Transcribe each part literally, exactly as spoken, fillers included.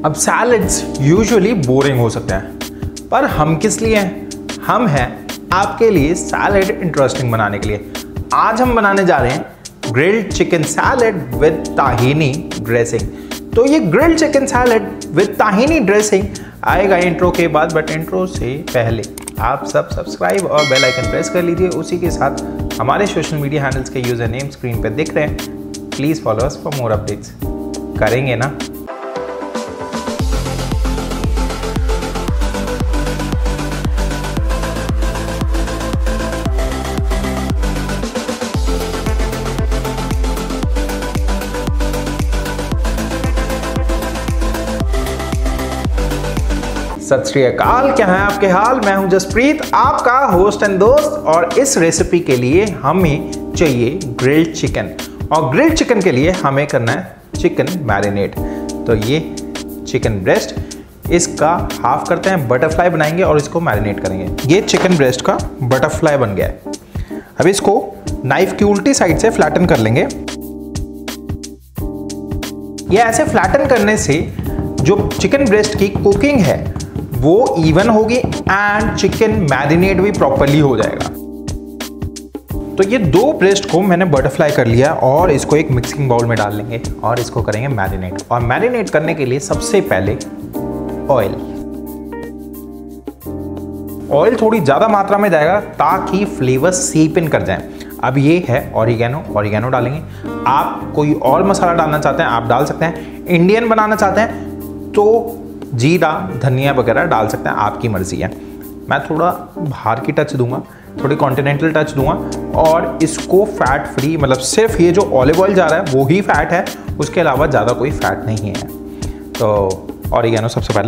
अब salads usually boring हो सकते हैं, पर हम किस लिए हैं? हम हैं आपके लिए सैलड इंटरेस्टिंग बनाने के लिए। आज हम बनाने जा रहे हैं grilled chicken salad with tahini dressing. तो ये grilled chicken salad with tahini dressing आएगा इंट्रो के बाद, बट इंट्रो से पहले आप सब सब्सक्राइब और बेल आइकन प्रेस कर लीजिए। उसी के साथ हमारे सोशल मीडिया हैंडल्स के यूजर नेम स्क्रीन पर दिख रहे हैं। Please follow us for more updates. करेंगे ना? सत श्री अकाल, क्या है आपके हाल? मैं हूं जसप्रीत, आपका होस्ट एंड दोस्त। और इस रेसिपी के लिए हमें चाहिए ग्रिल्ड चिकन, और ग्रिल्ड चिकन के लिए हमें करना है चिकन मैरिनेट। तो ये चिकन ब्रेस्ट, इसका हाफ करते हैं, बटरफ्लाई बनाएंगे और इसको मैरिनेट करेंगे। ये चिकन ब्रेस्ट का बटरफ्लाई बन गया है। अब इसको नाइफ की उल्टी साइड से फ्लैटन कर लेंगे। ये ऐसे फ्लैटन करने से जो चिकन ब्रेस्ट की कुकिंग है वो इवन होगी एंड चिकन मैरिनेट भी प्रॉपर्ली हो जाएगा। तो ये दो ब्रेस्ट को मैंने बटरफ्लाई कर लिया और इसको एक मिक्सिंग बाउल में डाल लेंगे और इसको करेंगे मैरिनेट। और मैरिनेट करने के लिए सबसे पहले ऑयल ऑयल थोड़ी ज़्यादा मात्रा में जाएगा ताकि फ्लेवर सीप इन कर जाए। अब ये है ऑरिगेनो, ऑरिगेनो डालेंगे। आप कोई और मसाला डालना चाहते हैं आप डाल सकते हैं। इंडियन बनाना चाहते हैं तो जीरा, धनिया वगैरह डाल सकते हैं, आपकी मर्जी है। मैं थोड़ा बाहर की टच दूंगा, थोड़ी कॉन्टिनेंटल टच दूंगा। और इसको फैट फ्री, मतलब सिर्फ ये जो ऑलिव ऑयल जा रहा है वो ही फैट है, उसके अलावा ज़्यादा कोई फैट नहीं है। तो ऑरिगेनो सबसे पहले,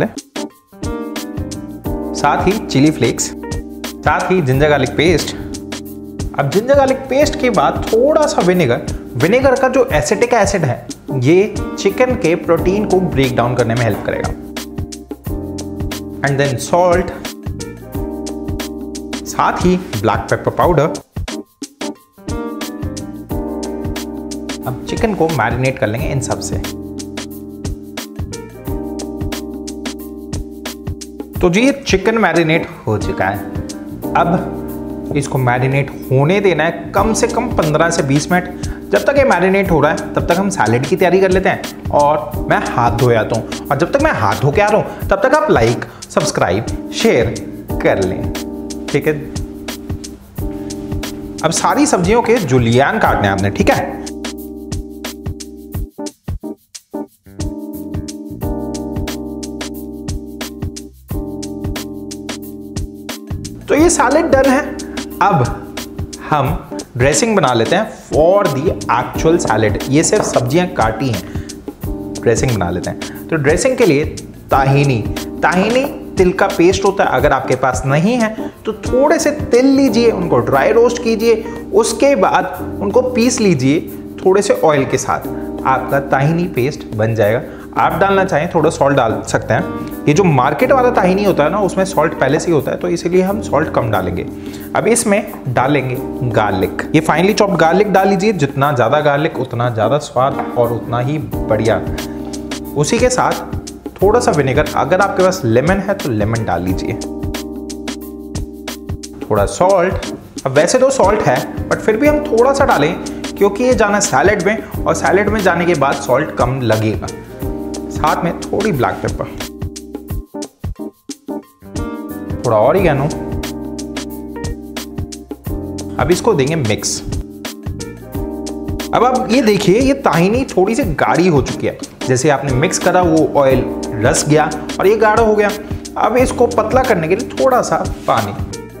साथ ही चिली फ्लेक्स, साथ ही जिंजर गार्लिक पेस्ट। अब जिंजर गार्लिक पेस्ट के बाद थोड़ा सा विनेगर। विनेगर का जो एसिटिक एसिड है ये चिकन के प्रोटीन को ब्रेक डाउन करने में हेल्प करेगा। एंड देन सॉल्ट, साथ ही ब्लैक पेपर पाउडर। अब चिकन को मैरिनेट कर लेंगे इन सब से। तो जी चिकन मैरिनेट हो चुका है। अब इसको मैरिनेट होने देना है कम से कम पंद्रह से बीस मिनट। जब तक ये मैरिनेट हो रहा है तब तक हम सैलेड की तैयारी कर लेते हैं और मैं हाथ धो आता हूँ। और जब तक मैं हाथ धो के आ रहा हूँ तब तक आप लाइक, सब्सक्राइब, शेयर कर लें, ठीक है? अब सारी सब्जियों के जुलियन काटने हैं आपने, ठीक है? तो ये सैलेड डन है। अब हम ड्रेसिंग बना लेते हैं फॉर दी एक्चुअल सैलेड। ये सिर्फ सब्जियां काटी हैं, ड्रेसिंग बना लेते हैं। तो ड्रेसिंग के लिए ताहिनी ताहिनी तिल का पेस्ट होता है। अगर आपके पास नहीं है तो थोड़े से तिल लीजिए, उनको ड्राई रोस्ट कीजिए, उसके बाद उनको पीस लीजिए थोड़े से ऑयल के साथ। आपका ताहिनी पेस्ट बन जाएगा। आप डालना चाहें थोड़ा सॉल्ट डाल सकते हैं। ये जो मार्केट वाला ताहिनी होता है ना, उसमें सॉल्ट पहले से ही होता है, तो इसीलिए हम सॉल्ट कम डालेंगे। अब इसमें डालेंगे गार्लिक। ये फाइनली चॉप्ड गार्लिक डाल लीजिए। जितना ज़्यादा गार्लिक उतना ज़्यादा स्वाद और उतना ही बढ़िया। उसी के साथ थोड़ा सा विनेगर, अगर आपके पास लेमन है तो लेमन डाल लीजिए। थोड़ा सॉल्ट। अब वैसे तो सॉल्ट है बट फिर भी हम थोड़ा सा डालें क्योंकि ये जाना सैलेड में, और सैलेड में जाने के बाद सॉल्ट कम लगेगा। साथ में थोड़ी ब्लैक पेपर, थोड़ा ऑरिगेनो। अब इसको देंगे मिक्स। अब आप ये देखिए ये ताहिनी थोड़ी सी गाढ़ी हो चुकी है। जैसे आपने मिक्स करा वो ऑयल रस गया और ये गाढ़ा हो गया। अब इसको पतला करने के लिए थोड़ा सा पानी।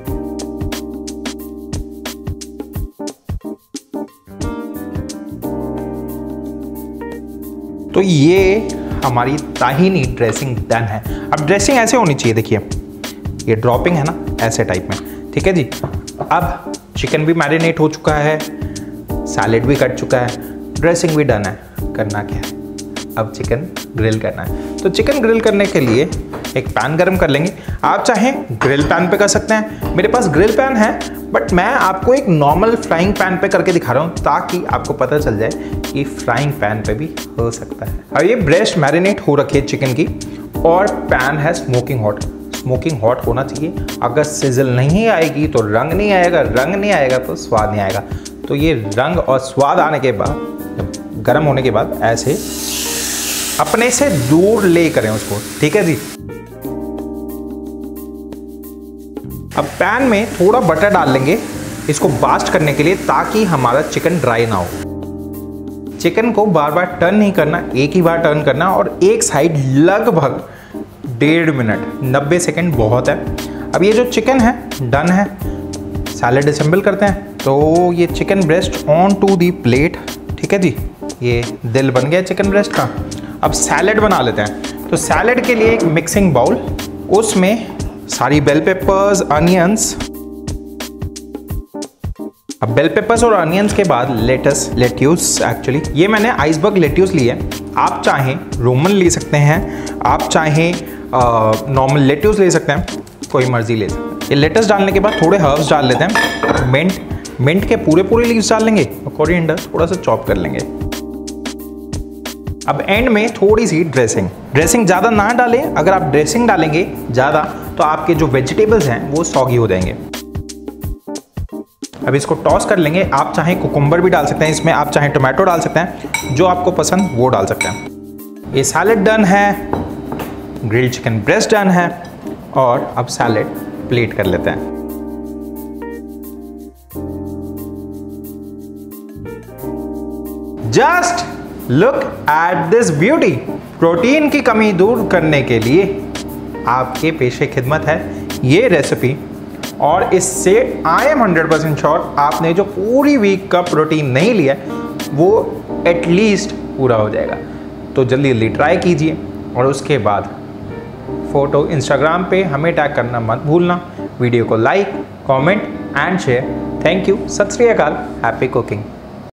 तो ये हमारी ताहिनी ड्रेसिंग डन है। अब ड्रेसिंग ऐसे होनी चाहिए, देखिए ये ड्रॉपिंग है ना, ऐसे टाइप में, ठीक है जी। अब चिकन भी मैरिनेट हो चुका है, सैलेड भी कट चुका है, ड्रेसिंग भी डन है। करना क्या है, अब चिकन ग्रिल करना है। तो चिकन ग्रिल करने के लिए एक पैन गरम कर लेंगे। आप चाहें ग्रिल पैन पे कर सकते हैं, मेरे पास ग्रिल पैन है बट मैं आपको एक नॉर्मल फ्राइंग पैन पे करके दिखा रहा हूँ ताकि आपको पता चल जाए कि फ्राइंग पैन पे भी हो सकता है। अब ये ब्रेस्ट मैरिनेट हो रखी है चिकन की और पैन है स्मोकिंग हॉट। स्मोकिंग हॉट होना चाहिए। अगर सिजल नहीं आएगी तो रंग नहीं आएगा, रंग नहीं आएगा तो स्वाद नहीं आएगा। तो ये रंग और स्वाद आने के बाद, गर्म होने के बाद ऐसे अपने से दूर ले करें उसको, ठीक है जी। अब पैन में थोड़ा बटर डाल लेंगे इसको बास्ट करने के लिए ताकि हमारा चिकन ड्राई ना हो। चिकन को बार बार टर्न नहीं करना, एक ही बार टर्न करना और एक साइड लगभग डेढ़ मिनट, नब्बे सेकंड बहुत है। अब ये जो चिकन है डन है। सैलेड असेंबल करते हैं। तो ये chicken breast on to the plate, ठीक है जी। ये दिल बन गया चिकन ब्रेस्ट का। अब सैलेड बना लेते हैं। तो सैलेड के लिए एक मिक्सिंग बाउल, उसमें सारी बेल पेपर्स, अनियंस। अब बेल पेपर्स और अनियंस के बाद लेटस, लेट्यूस, एक्चुअली ये मैंने आइसबर्ग लेट्यूस ली है। आप चाहें रोमन ले सकते हैं, आप चाहें नॉर्मल लेट्यूस ले सकते हैं, कोई मर्जी ले सकते हैं। ये लेटस डालने के बाद थोड़े हर्ब्स डाल लेते हैं। मिंट, मिंट के पूरे पूरे लीव्स डाल लेंगे और कोरिएंडर थोड़ा सा चॉप कर लेंगे। अब एंड में थोड़ी सी ड्रेसिंग। ड्रेसिंग ज़्यादा ना डालें, अगर आप ड्रेसिंग डालेंगे ज़्यादा तो आपके जो वेजिटेबल्स हैं वो सॉगी हो जाएंगे। अब इसको टॉस कर लेंगे। आप चाहें कुकुम्बर भी डाल सकते हैं इसमें, आप चाहें टोमेटो डाल सकते हैं, जो आपको पसंद वो डाल सकते हैं। ये सैलेड डन है, ग्रिल्ड चिकन ब्रेस्ट डन है और अब सैलेड प्लेट कर लेते हैं। Just look at this beauty. Protein की कमी दूर करने के लिए आपके पेशे खिदमत है ये रेसिपी, और इससे I am hundred percent sure आपने जो पूरी वीक का प्रोटीन नहीं लिया वो एटलीस्ट पूरा हो जाएगा। तो जल्दी जल्दी ट्राई कीजिए और उसके बाद फोटो इंस्टाग्राम पे हमें टैग करना मत भूलना। वीडियो को like, comment and share. Thank you. Sat Shri Akal. Happy cooking.